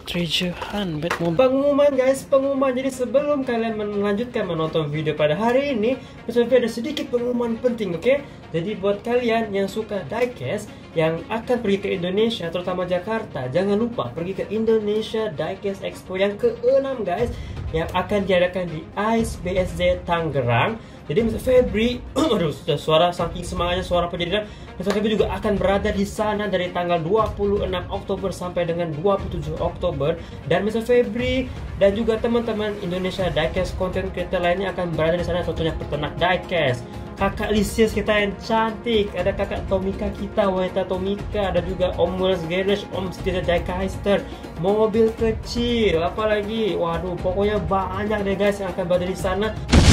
treasure hunt Batmobile. Pengumuman guys, pengumuman. Jadi sebelum kalian melanjutkan menonton video pada hari ini, Mr. V ada sedikit pengumuman penting, oke? Jadi buat kalian yang suka diecast, yang akan pergi ke Indonesia, terutama Jakarta, jangan lupa pergi ke Indonesia Diecast Expo yang ke-6 guys, yang akan diadakan di ICE BSD Tangerang. Jadi Mr. Febri, aduh, suara saking semangatnya suara penjadian, Mr. Febri juga akan berada di sana dari tanggal 26 Oktober sampai dengan 27 Oktober. Dan Mr. Febri dan juga teman-teman Indonesia Diecast content creator lainnya akan berada di sana, contohnya peternak diecast, kakak Lisius kita yang cantik, ada kakak Tomika kita, wanita Tomika, ada juga Om Wells Garage, Om Setia Diecast, mobil kecil, apalagi, waduh, pokoknya banyak deh guys yang akan berada di sana.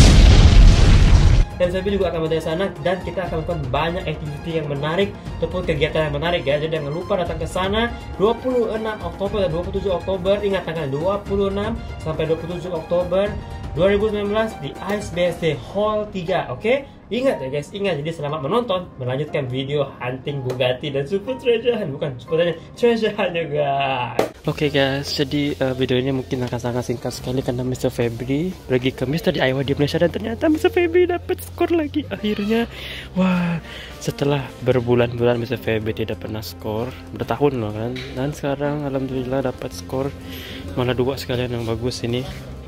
Dan saya juga akan berada di sana, dan kita akan melakukan banyak aktiviti yang menarik ataupun kegiatan yang menarik guys. Jadi jangan lupa datang ke sana 26 Oktober dan 27 Oktober. Ingat tanggal 26 sampai 27 Oktober 2019 di ICE BSD Hall 3, oke? Ingat ya guys, ingat. Jadi selamat menonton, melanjutkan video hunting Bugatti dan Super Treasure Hunt, bukan Super Treasure Hunt juga. Oke guys, jadi video ini mungkin akan sangat singkat sekali karena Mr. Febri pergi ke Mr. DIY di Malaysia dan ternyata Mr. Febri dapat skor lagi akhirnya. Wah, setelah berbulan-bulan Mr. Febri tidak pernah skor, bertahun loh kan, dan sekarang alhamdulillah dapat skor, malah 2 sekalian yang bagus ini.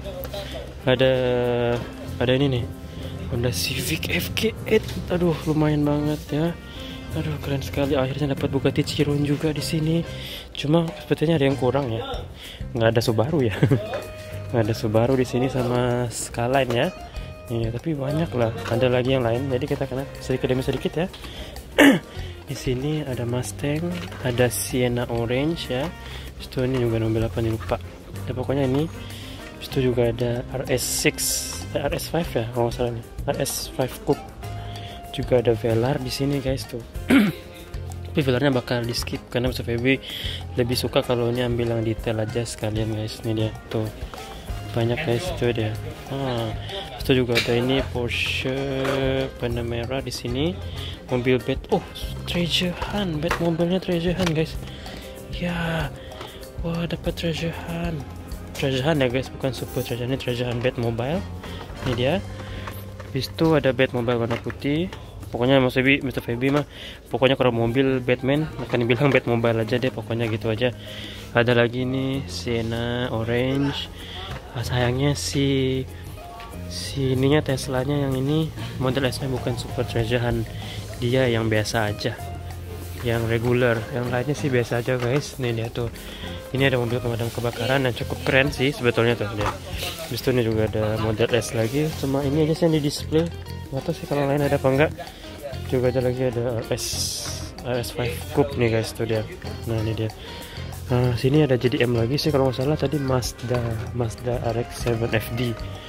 Ada ini nih, Honda Civic FK8, aduh lumayan banget ya. Aduh keren sekali, akhirnya dapat Bugatti Chiron juga di sini. Cuma sepertinya ada yang kurang ya, nggak ada Subaru ya. Nggak ada Subaru di sini sama Skyline ya. Iya, tapi banyak lah, ada lagi yang lain. Jadi kita kena sedikit demi sedikit ya. Di sini ada Mustang, ada Sienna Orange ya. Itu ini juga mobil apa nih lupa. Ya, pokoknya ini. Itu juga ada RS5 ya kalau nggak salah nih, RS5 Coupe. Juga ada Velar di sini guys tuh. Tapi Velarnya bakal di skip karena Mr. Febri lebih suka kalau ini ambil yang detail aja sekalian guys. Ini dia tuh, banyak guys tuh dia. Itu juga ada ini Porsche Panamera di sini, mobil treasure hunt, mobilnya treasure hunt guys. Ya, wah dapat treasure hunt. Treasure hunt ya guys, bukan Super Treasure, ini treasure hunt Batmobile. Ini dia. Habis itu ada Batmobile warna putih. Pokoknya Mr. Febri mah pokoknya kalau mobil Batman akan dibilang Batmobile aja deh, pokoknya gitu aja. Ada lagi nih Sienna Orange. Sayangnya si ininya Teslanya yang ini model S-nya bukan Super Treasure Hunt, dia yang biasa aja, yang regular. Yang lainnya sih biasa aja guys. Nih dia tuh, ini ada mobil pemadam kebakaran yang cukup keren sih sebetulnya tuh dia. Habis itu ini juga ada model S lagi, cuma ini aja sih yang di display, nggak tahu sih kalau lain ada apa enggak. Juga ada lagi ada RS5 Coupe nih guys tuh dia. Nah ini dia. Sini ada JDM lagi sih kalau nggak salah, tadi Mazda RX-7 FD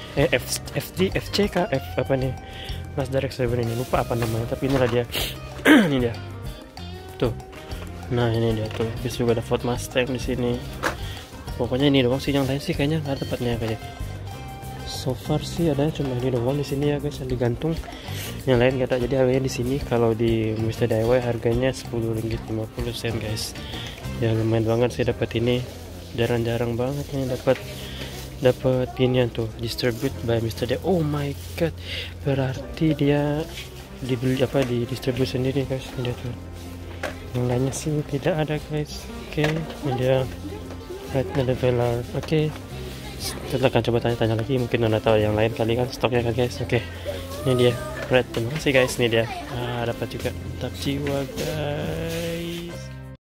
FC F apa nih, Mazda RX-7 ini lupa apa namanya, tapi inilah dia. Ini dia tuh. Nah ini dia tuh. Habis juga ada Ford Mustang di sini. Pokoknya ini doang sih, yang lain sih kayaknya nggak ada tempatnya kayak. So far sih adanya cuma ini doang di sini ya guys yang digantung. Yang lain nggak ada. Jadi harganya di sini kalau di Mr. DIY harganya Rp10.50 guys. Ya lumayan banget sih dapat ini. Jarang-jarang banget nih dapat ini tuh, distribute by Mr. DIY. Oh my god. Berarti dia dibeli apa, di distribute sendiri guys. Ini dia tuh. Yang lainnya sih tidak ada guys. Oke, ini dia. Ada Velar. Oke, kita akan coba tanya-tanya lagi, mungkin anda tahu yang lain kali kan stoknya kan guys. Oke, ini dia. Terima kasih guys, ini dia. Dapat juga tetap jiwa guys.